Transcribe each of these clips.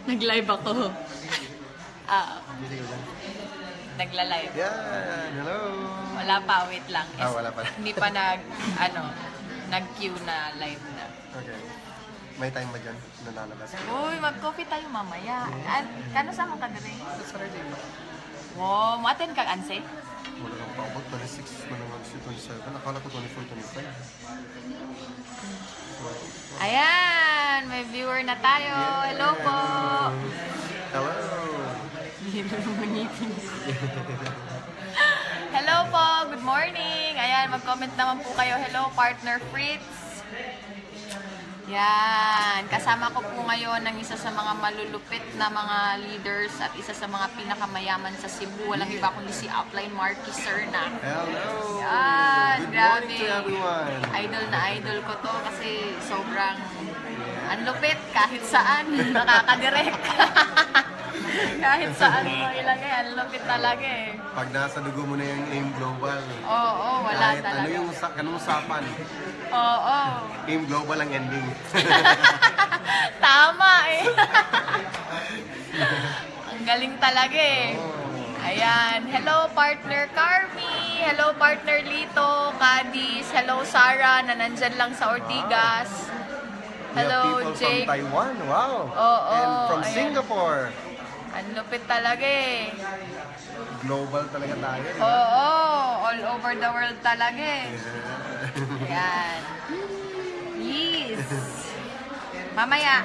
Nag-live ako. Nagla-live. Yeah, hello. Wala pa, wait lang. Wala pa. Hindi pa nag-queue na live na. Okay. May time ba dyan na lalabas? Uy, mag-coffee tayo mamaya. Kano sa akong kadiri? Sa Reymond. Wow, matin kang anse? Wala kang paabot. 26, manungan si 27. Akala ko 24, 25. Ayan, may viewer na tayo. Hello po. Hello. Hello po, good morning. Ayan, mag-comment naman po kayo. Hello, partner Fritz. Yan, kasama ko po ngayon ng isa sa mga malulupit na mga leaders at isa sa mga pinakamayaman sa Cebu. Walang iba kundi si Upline Marky Sir na. Hello. Yan, Good grabe. morning to everyone. Idol na idol ko to kasi sobrang anlupit kahit saan. Nakakadirect. Kahit saan mo ilagay, anlupit talaga eh. Pag nasa dugo mo na yung AIM Global. Oo, wala kahit talaga. Anong usapan? Oo. AIM Global ang ending. Tama eh. Ang galing talaga eh. Ayan. Hello, partner Carmi. Hello, partner Lito, Cadiz. Hello, Sarah, na nandyan lang sa Ortigas. Hello, people Jake. from Taiwan. Wow. Oo. And from Ayan. Singapore. Ang lupit talaga eh. Global talaga tayo. Oo. All over the world talaga eh. Ayan. Yes. Mamaya.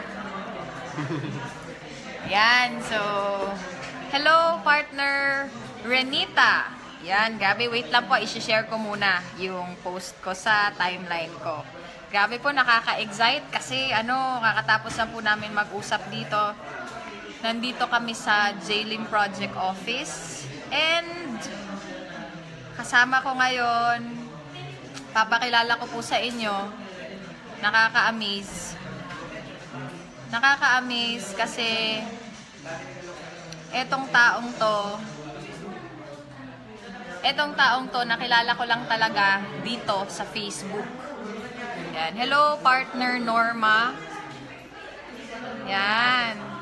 Yan. So, hello, partner Renita. Yan. Grabe, wait lang po. I-share ko muna yung post ko sa timeline ko. Grabe po, nakaka-excite kasi kakatapos na po namin mag-usap dito. Nandito kami sa Jailing Project Office. And kasama ko ngayon, papakilala ko po sa inyo, nakaka-amaze. Nakaka-amaze kasi etong taong to, nakilala ko lang talaga dito sa Facebook. Yan. Hello, partner Norma. Yan.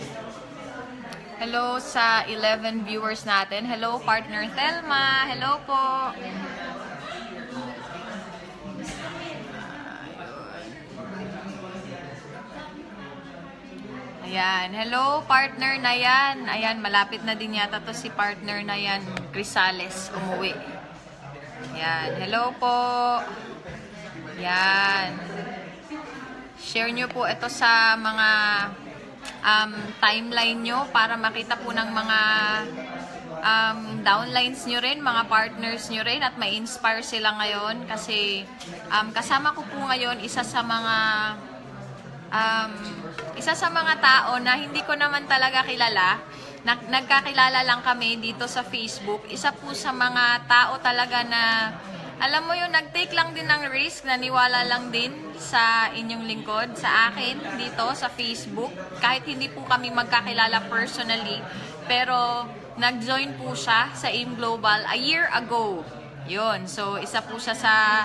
Hello sa 11 viewers natin. Hello, partner Thelma. Hello po. Ayan. Hello, partner Nayan. Ayan, malapit na din yata to si partner Nayan Grisales umuwi. Ayan. Hello po. Ayan. Share nyo po ito sa mga timeline nyo para makita po ng mga downlines nyo rin, mga partners nyo rin at ma-inspire sila ngayon kasi kasama ko po ngayon isa sa mga tao na hindi ko naman talaga kilala. Nagkakilala lang kami dito sa Facebook. Isa po sa mga tao talaga na alam mo yun, nag-take lang din ng risk, naniwala lang din sa inyong lingkod, sa akin, dito sa Facebook. Kahit hindi po kami magkakilala personally, pero nag-join po siya sa AIM Global a year ago. Yun, so isa po siya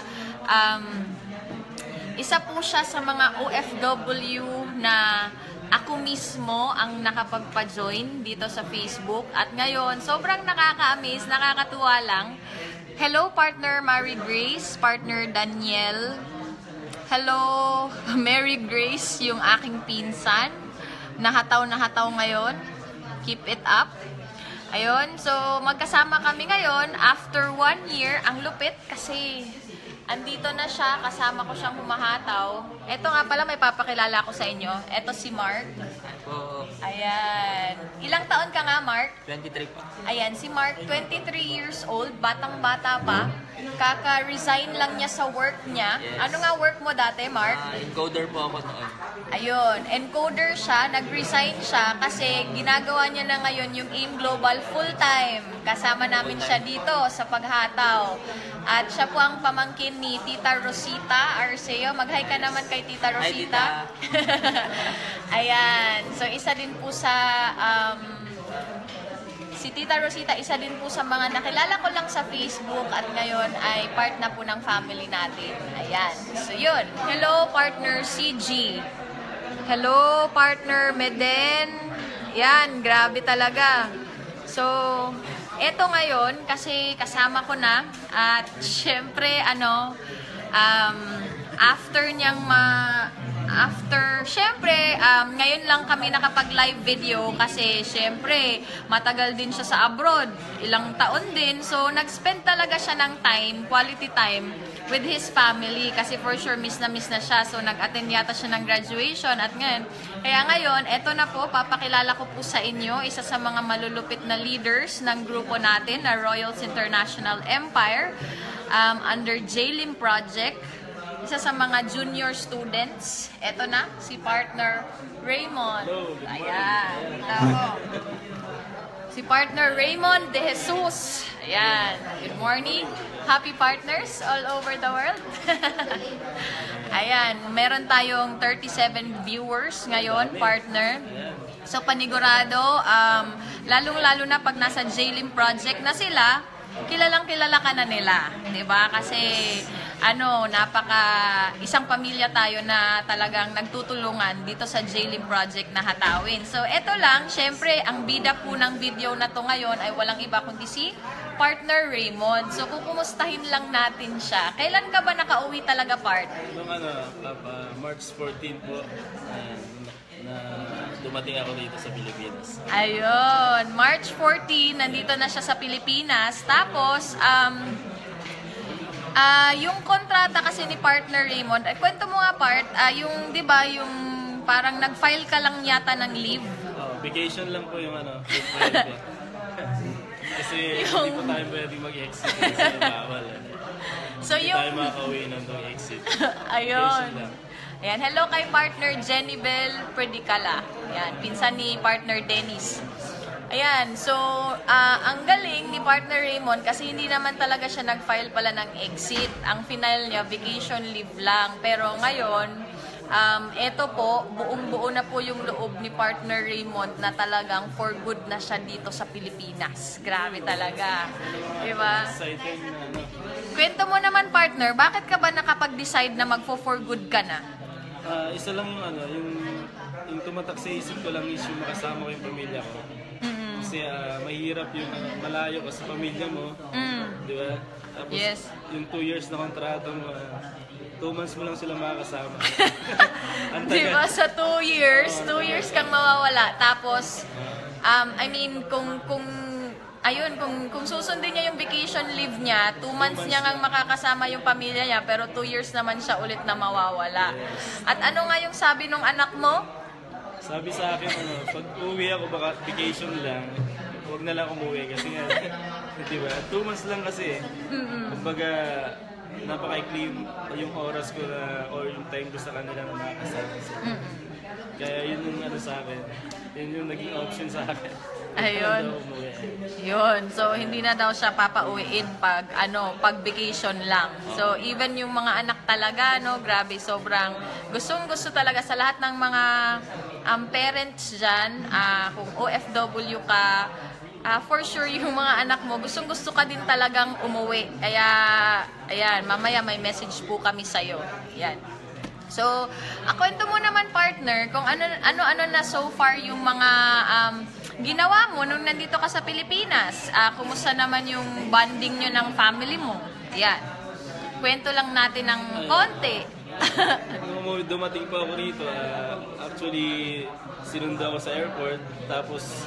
sa mga OFW na ako mismo ang nakapagpa-join dito sa Facebook. At ngayon, sobrang nakaka-amaze, nakakatuwa lang. Hello, partner Mary Grace, partner Daniel. Hello, Mary Grace, yung aking pinsan. Nahataw ngayon. Keep it up. Ayun, so magkasama kami ngayon after 1 year. Ang lupit kasi andito na siya, kasama ko siyang humahataw. Ito nga pala, may papakilala ko sa inyo. Ito si Mark. Ayan. Ilang taon ka nga, Mark? 23 po. Ayan, si Mark, 23 years old, batang-bata pa. Kaka-resign lang niya sa work niya. Yes. Ano nga work mo dati, Mark? Encoder po ako noon. Ayun, encoder siya, nag-resign siya kasi ginagawa niya na ngayon yung AIM Global full-time. Kasama namin siya dito sa paghataw. At siya po ang pamangkin ni Tita Rosita Arceo. Mag-hi ka naman kay Tita Rosita. Hi, Tita. Ayan, so isa din po sa si Tita Rosita, isa din po sa mga nakilala ko lang sa Facebook at ngayon ay part na po ng family natin. Ayan. So yun. Hello, partner CG. Hello, partner Meden. Yan, grabe talaga. So, eto ngayon, kasi kasama ko na. At syempre, syempre, ngayon lang kami nakapag-live video kasi syempre, matagal din siya sa abroad. Ilang taon din. So, nag-spend talaga siya ng time, quality time, with his family kasi for sure miss na siya. So, nag-attend yata siya ng graduation at ngayon. Kaya ngayon, eto na po, papakilala ko po sa inyo, isa sa mga malulupit na leaders ng grupo natin na Royals International Empire under JLIM Project. Isa sa mga junior students. Eto na, si partner Reymond. Ayan. Ako. Si partner Reymond de Jesus. Ayan. Good morning. Happy partners all over the world. Ayan. Meron tayong 37 viewers ngayon, partner. So, panigurado, lalong-lalo na pag nasa JLIM project na sila, kilalang-kilala ka na nila. Diba? Kasi, isang pamilya tayo na talagang nagtutulungan dito sa JLIM project na hatawin. So, eto lang, syempre, ang bida po ng video na to ngayon ay walang iba kundi si partner Reymond. So, kukumustahin lang natin siya. Kailan ka ba nakauwi talaga, part? Noong March 14 po, na dumating ako dito sa Pilipinas. Ayun, March 14, nandito na siya sa Pilipinas. Tapos, yung kontrata kasi ni partner Reymond, kwento mo nga part, yung, di ba, yung parang nag-file ka lang yata ng leave. Vacation lang po yung kasi hindi po tayo pwede mag-exit kasi bawal. So, hindi tayo makakauwi ng exit. Ayun. Ayan, hello kay partner Jennybel Predicala. Ayan, pinsan ni partner Dennis. Ayan, so, ang galing ni partner Reymond kasi hindi naman talaga siya nag-file pala ng exit. Ang final niya, vacation leave lang. Pero ngayon, eto po, buong-buo na po yung loob ni partner Reymond na talagang for good na siya dito sa Pilipinas. Grabe talaga. Diba? Exciting na Kwento mo naman, partner, bakit ka ba nakapag-decide na magfo-for good ka na? Isa lang yung tumatak sa isip ko lang is yung makasama ko yung pamilya ko. Kasi mahirap yung malayo ka sa pamilya mo, di ba? Tapos yung 2 years na kontrata mo, 2 months mo lang sila makakasama. Di ba sa 2 years kang mawawala. Tapos, kung susundin niya yung vacation leave niya, 2 months niya ngang makakasama yung pamilya niya, pero 2 years naman siya ulit na mawawala. At ano nga yung sabi nung anak mo? Sabi sa akin, pag uwi ako baka vacation lang, huwag na lang umuwi kasi nga, di ba? 2 months lang kasi. Kumbaga, napaka-ikli yung oras ko na, or yung time ko sa kanila na makakasama sila. Kaya yun yung sa akin. Yun yung naging option sa akin. Ayun. Yun. So, hindi na daw siya papauwiin pag vacation lang. So, even yung mga anak talaga, grabe, sobrang gustong-gusto talaga sa lahat ng mga parents dyan, kung OFW ka, for sure yung mga anak mo, gustong-gusto ka din talagang umuwi. Kaya, ayan, mamaya may message po kami sa'yo. Yan. So, kwento mo naman, partner, kung ano na so far yung mga ginawa mo nung nandito ka sa Pilipinas. Kumusta naman yung bonding nyo ng family mo? Yan. Kwento lang natin ng konti. Nung dumating pa ako rito, actually, sinundo ako sa airport, tapos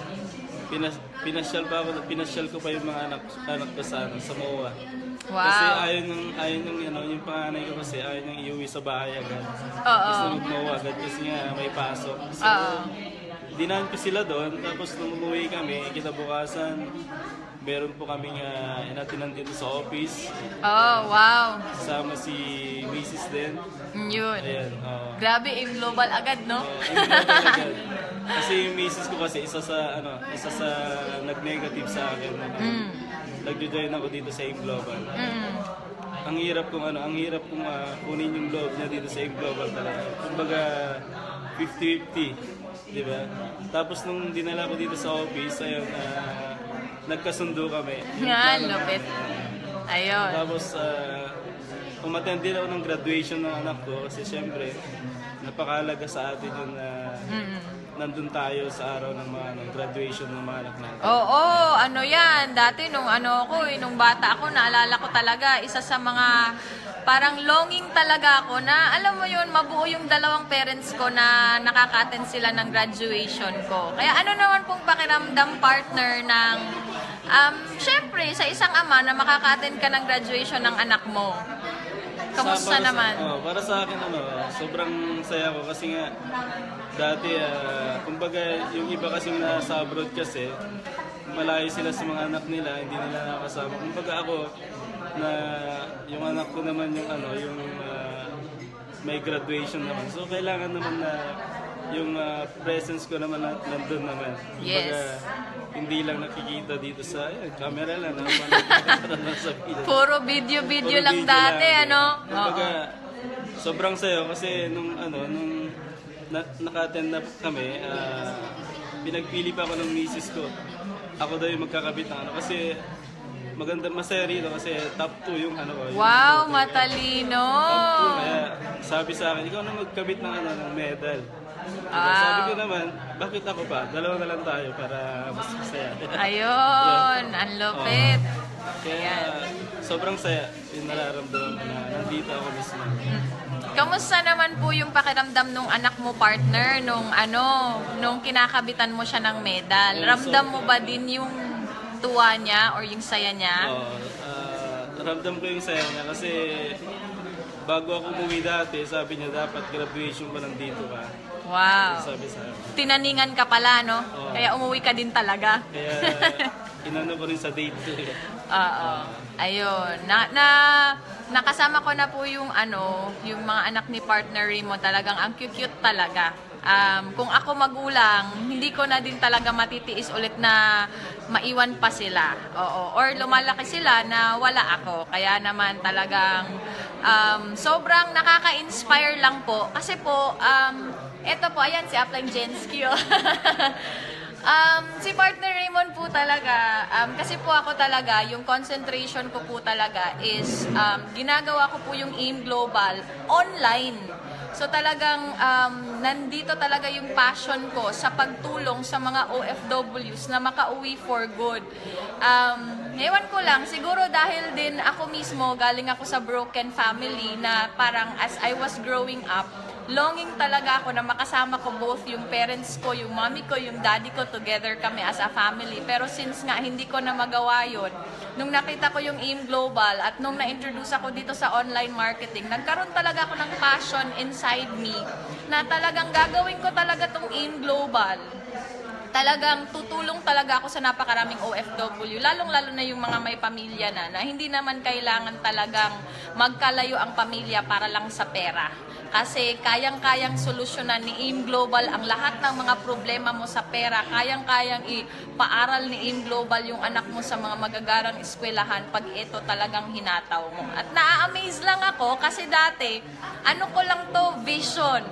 pinasyal ko pa yung mga anak ko sa MOA. Wow. Kasi ayaw yung panganay ko kasi ayaw niyang iuwi sa bahay agad. Gusto mag-MOA agad kasi nga may pasok. So, dinahan ko sila doon, tapos nung umuwi kami, kinabukasan, meron po kaming inatinan dito sa office. Oh, wow. Kasama si Mrs. din. Yun. Ayan, grabe, global agad, no? Global agad. Kasi yung Mrs. ko kasi isa sa nag-negative sa akin. Nag-join ako dito sa global. Ang hirap kong kunin yung loob niya dito sa global talaga. Kumbaga 50-50, di ba? Tapos nung dinala ko dito sa office, ayun, nagkasundo kami. Nga, lupit. Ayun. Tapos umattend din ako ng graduation ng anak ko kasi syempre napakahalaga sa atin yun na nandun tayo sa araw ng mga graduation ng mga anak natin. Oo, ano yan. Dati nung nung bata ako, naalala ko talaga, isa sa mga parang longing talaga ako na, alam mo yun, mabuo yung dalawang parents ko na nakaka-attend sila ng graduation ko. Kaya ano naman pong pakiramdam, partner, ng, syempre, sa isang ama na makaka-attend ka ng graduation ng anak mo? Kamusta naman? Para sa akin, sobrang saya ko kasi nga, dati, kumbaga, yung iba kasing nasa abroad kasi, malayo sila sa mga anak nila, hindi nila nakakasama. Kumbaga ako, na yung anak ko naman yung may graduation naman. So, kailangan naman na yung presence ko naman nandun naman. Yes. Kumbaga, hindi lang nakikita dito sa camera lang. Puro video lang dati, ano? Kumbaga, sobrang sayo kasi nung naka-attend na kami, pinagpili pa ako ng misis ko. Ako daw yung magkakabit ng kasi maganda, masaya rito kasi top 2 yung ko. Wow, matalino! Top 2, kaya sabi sa akin, ikaw na magkabit ng medal. Sabi ko naman, bakit ako pa? Dalawa na lang tayo para mas masaya. Ayun, ang lupit. Kaya sobrang saya yung nararamdaman ko na nandito ako mismo. Kamusta naman po yung pakiramdam nung anak mo, partner, nung kinakabitan mo siya ng medal? Ramdam mo ba din yung tuwa niya or yung saya niya? Ramdam ko yung saya niya kasi bago ako umuwi dati, sabi niya dapat graduation pa nandito ka. Wow. Sabi sa akin. Tinaningan ka pala, no? Kaya umuwi ka din talaga. Kaya inano ko rin sa date ko. Oo. Ayun. Nakasama ko na po yung yung mga anak ni partner Reymond, talagang ang cute talaga. Kung ako magulang, hindi ko na din talaga matitiis ulit na maiwan pa sila. Oo. Or lumalaki sila na wala ako. Kaya naman talagang sobrang nakaka-inspire lang po. Kasi po, eto po, ayan si Upline Jensky. Si partner Reymond po talaga, kasi po ako talaga, yung concentration ko po talaga is, ginagawa ko po yung AIM Global online. So talagang nandito talaga yung passion ko sa pagtulong sa mga OFWs na makauwi for good. Ewan ko lang, siguro dahil din ako mismo, galing ako sa broken family na parang as I was growing up, longing talaga ako na makasama ko both yung parents ko, yung mommy ko, yung daddy ko, together kami as a family. Pero since nga hindi ko na magawa yun, nung nakita ko yung AIM Global at nung na-introduce ako dito sa online marketing, nagkaroon talaga ako ng passion inside me na talagang gagawin ko talaga tong AIM Global. Talagang tutulong talaga ako sa napakaraming OFW, lalong-lalo na yung mga may pamilya na hindi naman kailangan talagang magkalayo ang pamilya para lang sa pera. Kasi kayang-kayang solusyonan ni AIM Global ang lahat ng mga problema mo sa pera. Kayang-kayang ipaaral ni AIM Global yung anak mo sa mga magagarang eskwelahan pag ito talagang hinataw mo. At na-amaze lang ako kasi dati, ko lang to, vision.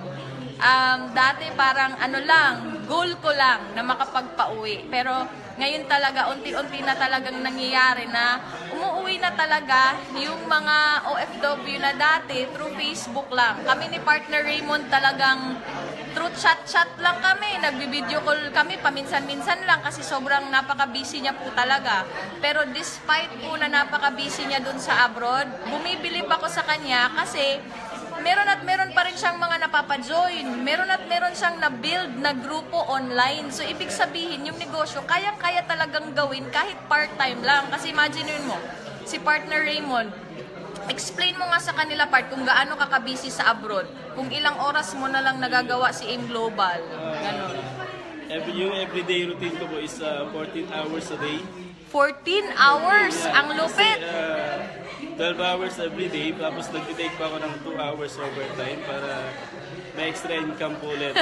Dati parang goal ko lang na makapagpauwi. Pero ngayon talaga, unti-unti na talagang nangyayari na umuwi na talaga yung mga OFW na dati through Facebook lang. Kami ni partner Reymond talagang through chat-chat lang kami. Nagbi-video call kami paminsan-minsan lang kasi sobrang napaka-busy niya po talaga. Pero despite po na napaka-busy niya dun sa abroad, bumibilib ako sa kanya kasi meron pa rin siyang mga napapajoin. Meron siyang na-build na grupo online. So, ibig sabihin, yung negosyo, kayang-kaya talagang gawin kahit part-time lang. Kasi imagine mo, si partner Reymond, explain mo nga sa kanila kung gaano ka ka-busy sa abroad. Kung ilang oras mo na lang nagagawa si AIM Global. Ganun. Yung everyday routine ko po is 14 hours a day. 14 hours? Ang lupit! Kasi, 12 hours every day, tapos nag-take pa ako ng 2 hours overtime para may extra income po ulit.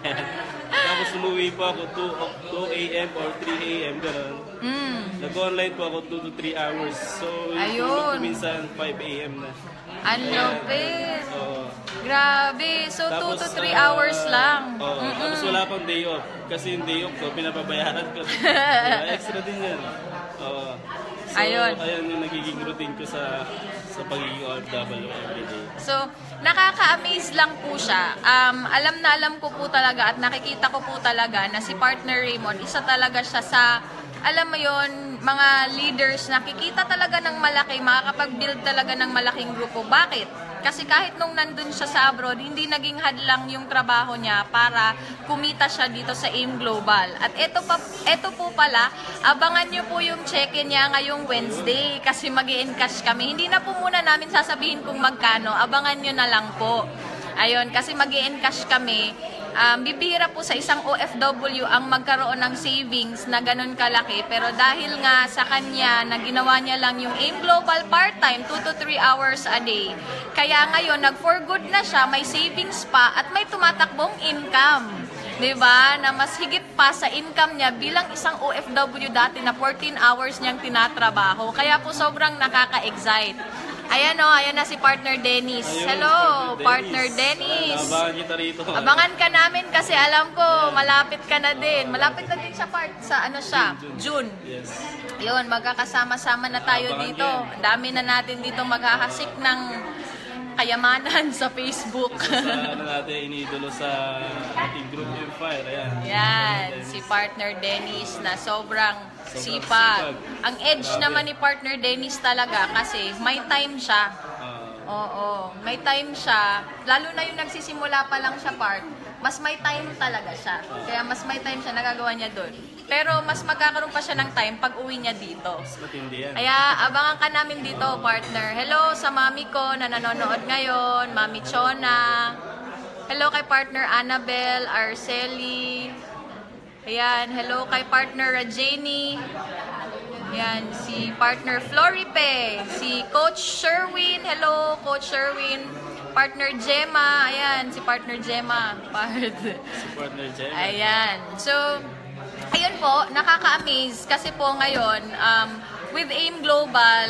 Tapos umuwi po ako 2 a.m. or 3 a.m. gano'n. Nag-online po ako 2 to 3 hours. So, yung minsan 5 a.m. na. Ang lupit! Grabe! So, tapos, 2 to 3 hours lang. Tapos wala pang day off. Kasi yung day off ko, pinapabayaran ko. Extra din yan. So, ayun yung nagiging routine ko sa pagiging OFW everyday. So, nakaka-amaze lang po siya. Alam ko po talaga at nakikita ko po talaga na si Partner Reymond, isa talaga siya sa, alam mo yon, mga leaders na kikita talaga ng malaki, makakapag-build talaga ng malaking grupo. Bakit? Kasi kahit nung nandun siya sa abroad, hindi naging hadlang yung trabaho niya para kumita siya dito sa AIM Global. At ito po pala, abangan nyo po yung check-in niya ngayong Wednesday kasi mag-i-encash kami. Hindi na po muna namin sasabihin kung magkano, abangan nyo na lang po. Ayun, kasi mag-i-encash kami. Bibihira po sa isang OFW ang magkaroon ng savings na ganun kalaki. Pero dahil nga sa kanya na ginawa niya lang yung AIM Global part-time, 2 to 3 hours a day. Kaya ngayon, nag-for good na siya, may savings pa at may tumatakbong income. Diba? Na mas higit pa sa income niya bilang isang OFW dati na 14 hours niyang tinatrabaho. Kaya po sobrang nakaka-excite. Ayan o, ayan na si Partner Dennis. Ayun, Hello, Partner Dennis. Abangan kita rito. Abangan ka namin kasi alam ko, malapit ka na din. Malapit na din sa June. Yes. Yun, magkakasama-sama na tayo Abangan dito. yan. Ang dami na natin dito maghahasik ng kayamanan sa Facebook. Sa natin, iniidolo sa ating group Empire. Ayan. Yan, si Partner Dennis na sobrang sipag. Ang edge naman ni Partner Dennis talaga kasi may time siya. Oo, may time siya. Lalo na yung nagsisimula pa lang siya mas may time talaga siya. Kaya mas may time siya, nagagawa niya doon. Pero mas magkakaroon pa siya ng time pag uwi niya dito. Matindi yan. Kaya abangan ka namin dito, partner. Hello sa mami ko na nanonood ngayon, Mami Chona. Hello kay partner Annabel, Arceli. Ayan, hello kay partner Rajani. Ayan, si partner Floripe. Si Coach Sherwin. Hello, Coach Sherwin. Partner Gemma. Ayan, si partner Gemma. Si partner Gemma. Ayan. So, ayun po, nakaka-amaze kasi po ngayon, with AIM Global,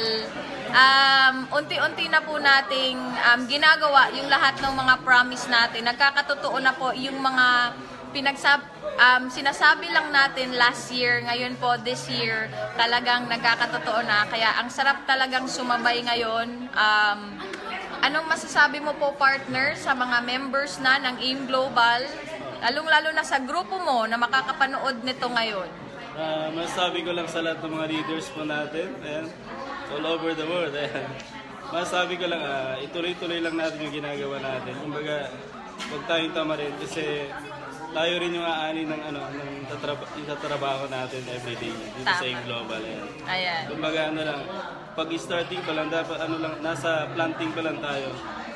unti-unti na po nating ginagawa yung lahat ng mga promise natin. Nagkakatotoo na po yung mga sinasabi lang natin last year, ngayon po, this year, talagang nagkakatotoo na. Kaya ang sarap talagang sumabay ngayon. Anong masasabi mo po, partner, sa mga members na ng AIM Global? Lalong-lalo na sa grupo mo na makakapanood nito ngayon. Masasabi ko lang sa lahat ng mga leaders po natin, ayan, all over the world. Ayan. Masasabi ko lang, ituloy-tuloy lang natin yung ginagawa natin. Kumbaga, huwag tayong tama rin kasi tayo rin yung aani ng tatrabaho natin everyday dito sa AIM Global. Ayan. Kumbaga lang, pag starting pa lang, dapat nasa planting pa lang tayo.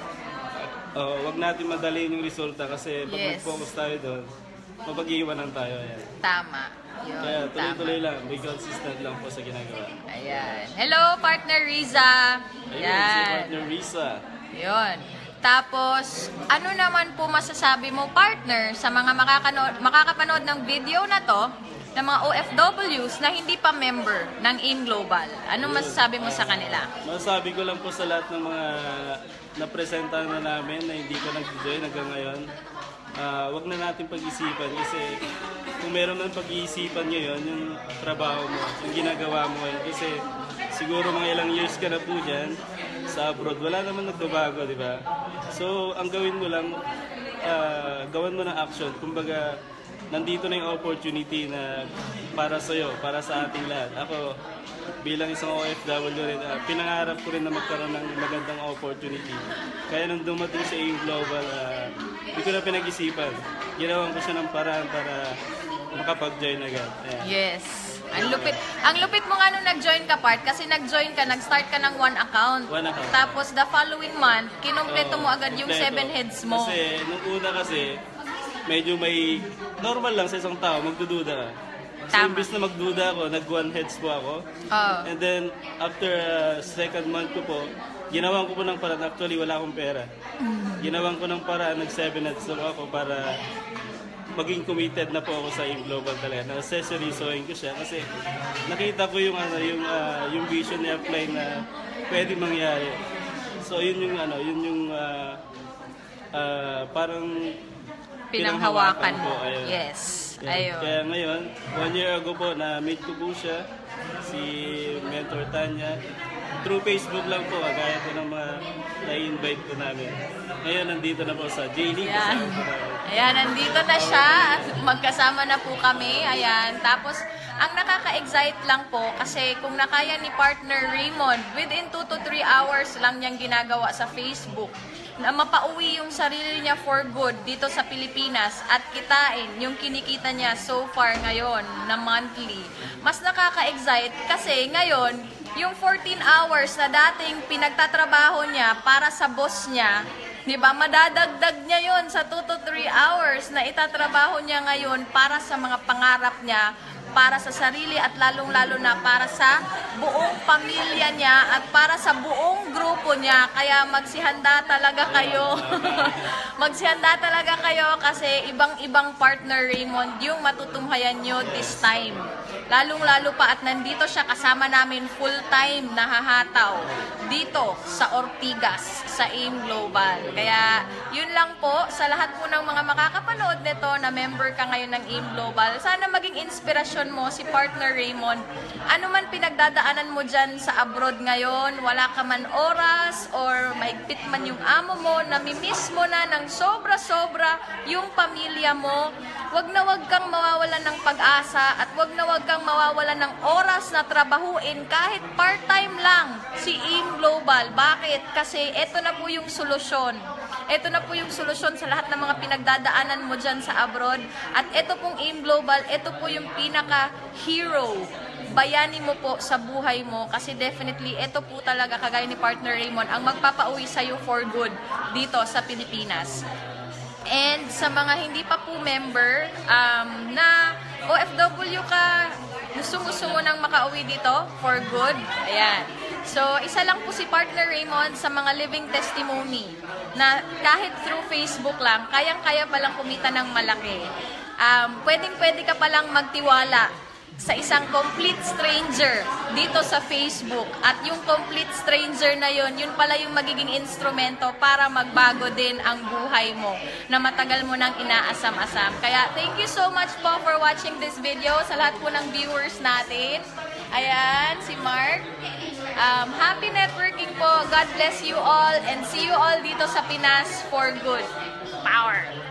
Wag natin madaliin yung resulta kasi pag mag-focus tayo doon, mapag-iwanan tayo. Ayan. Tama. Yun, kaya tuloy-tuloy lang, be consistent lang po sa ginagawa. Ayan. Hello, partner Riza. Ayun, si partner Risa. Yun. Tapos, ano naman po masasabi mo, partner, sa mga makakapanood ng video na to, ng mga OFWs na hindi pa member ng AIM Global? Anong masasabi mo sa kanila? Masasabi ko lang po sa lahat ng mga napresenta na namin na hindi ko nag-join hanggang ngayon, wag na natin pag-isipan kasi kung meron ng pag-iisipan ngayon, yung trabaho mo, yung ginagawa mo ngayon, kasi siguro mga ilang years ka na po dyan sa abroad, wala naman nagbabago, di ba? So, ang gawin mo lang, gawan mo ng action. Kumbaga, nandito na yung opportunity na para sa'yo, para sa ating lahat. Ako, bilang isang OFW rin, pinangarap ko rin na magkaroon ng magandang opportunity. Kaya nung dumating sa AIM Global, hindi ko na pinag-isipan. Ginawan ko siya ng paraan para makapag-join agad. Ayan. Yes. Ang lupit mo nga nung nag-join ka, part, kasi nag-join ka, nag-start ka ng one account. Tapos the following month, kinumpleto mo agad yung 7 heads mo. Kasi nung una medyo may normal lang sa isang tao, magdududa ka. So imbis na magduda ako, nag-1 heads po ako. And then after second month ko po, ginawan ko po ng paraan, actually wala akong pera. Ginawan ko ng paraan, nag-7 heads ako para maging committed na po ako sa AIM Global talaga. Na-seryosohin ko siya kasi nakita ko yung vision ni Apply na pwede mangyari. So yun yung parang pinanghawakan mo. Ayun. Yes. Yan. Ayun. Kaya ngayon, 1 year ago po, na-meet ko po siya, si Mentor Tanya. Through Facebook lang po, gaya po ng mga na-invite ko namin. Ngayon, nandito na po sa J-League. Ayan. Ayan, nandito na siya. Magkasama na po kami. Ayan. Tapos, ang nakaka-excite lang po, kasi kung nakaya ni partner Reymond, within 2 to 3 hours lang niyang ginagawa sa Facebook, na mapauwi yung sarili niya for good dito sa Pilipinas at kitain yung kinikita niya so far ngayon na monthly. Mas nakaka-excite kasi ngayon, yung 14 hours na dating pinagtatrabaho niya para sa boss niya, di ba, madadagdag niya yon sa 2 to 3 hours na itatrabaho niya ngayon para sa mga pangarap niya, para sa sarili at lalong-lalo na para sa buong pamilya niya at para sa buong grupo niya. Kaya magsihanda talaga kayo. Magsihanda talaga kayo kasi ibang-ibang partner Reymond yung matutunghayan nyo this time. Lalong-lalo pa at nandito siya kasama namin full-time nahahataw dito sa Ortigas, sa AIM Global. Kaya yun lang po sa lahat po ng mga makakapanood nito na member ka ngayon ng AIM Global. Sana maging inspirasyon mo si partner Reymond. Ano man pinagdadaanan mo dyan sa abroad ngayon, wala ka man oras or mahigpit man yung amo mo, namimiss mo na ng sobra-sobra yung pamilya mo, wag na wag kang mawawalan ng pag-asa at wag na wag kang mawawalan ng oras na trabahuin kahit part-time lang si AIM Global. Bakit? Kasi ito na po yung solusyon. Ito na po yung solusyon sa lahat ng mga pinagdadaanan mo dyan sa abroad. At ito pong AIM Global, ito po yung pinaka-hero. Bayani mo po sa buhay mo kasi definitely ito po talaga kagaya ni partner Reymond ang magpapauwi sa'yo for good dito sa Pilipinas. And sa mga hindi pa po member na OFW ka, gusto mo nang makauwi dito for good, ayan. So, isa lang po si partner Reymond sa mga living testimony na kahit through Facebook lang, kayang-kaya palang kumita ng malaki. Pwedeng-pwede ka palang magtiwala sa isang complete stranger dito sa Facebook. At yung complete stranger na yun pala yung magiging instrumento para magbago din ang buhay mo na matagal mo nang inaasam-asam. Kaya thank you so much po for watching this video sa lahat po ng viewers natin. Ayan, si Mark. Happy networking po. God bless you all and see you all dito sa Pinas for good. Power!